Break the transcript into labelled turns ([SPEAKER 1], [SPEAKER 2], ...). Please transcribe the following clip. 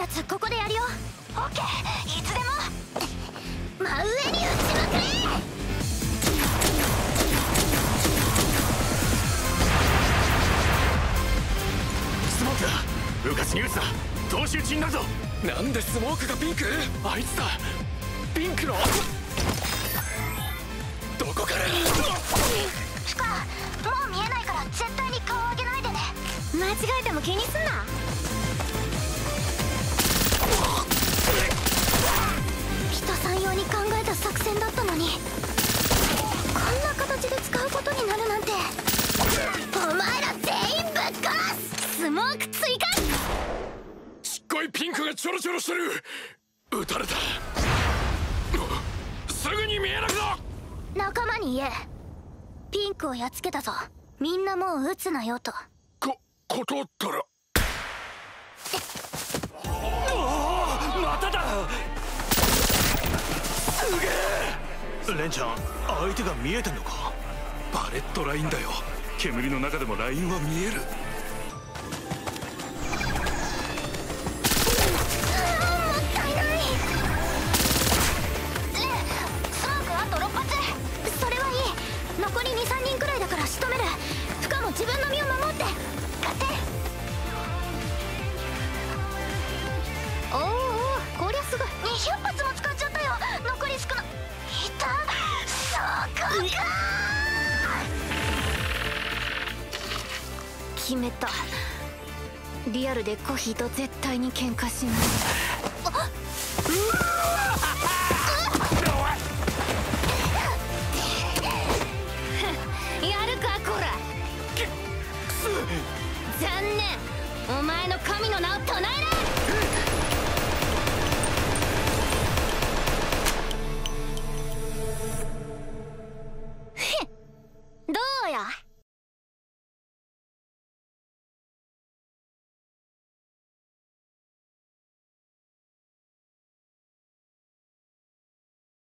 [SPEAKER 1] つここでやるよ。オッケー、いつでも真上に撃ちまくれ。
[SPEAKER 2] スモークだ。うかつに撃つな。投手打ちになるぞ。
[SPEAKER 3] なんでスモークがピンク？あいつだ。ピンクのどこから？
[SPEAKER 1] フカ、もう見えないから絶対に顔上げないでね。間違えても気にすんな。人さん用に考えた作戦だったのに、こんな形で使うことになるなんて。お前ら全員ぶっ殺す。スモーク追加。
[SPEAKER 3] ちっこいピンクがちょろちょろしてる。撃たれた。すぐに見えなくな。
[SPEAKER 1] 仲間に言え。ピンクをやっつけたぞ。みんなもう撃つなよと。
[SPEAKER 3] 断ったら。まただ。すげえ。
[SPEAKER 2] レンちゃん、相手が見えてんのか？
[SPEAKER 3] バレットラインだよ。煙の中でもラインは見える。
[SPEAKER 1] 残り 2,3 人くらいだから仕留める。負荷も自分の身を守って。勝て。おおおお、こりゃすごい。20発も使っちゃったよ。残り少な。いた。そこか。決めた。リアルでコヒーと絶対に喧嘩しない。あっ、やるかこら。残念、お前の神の名を唱えれ。どうや。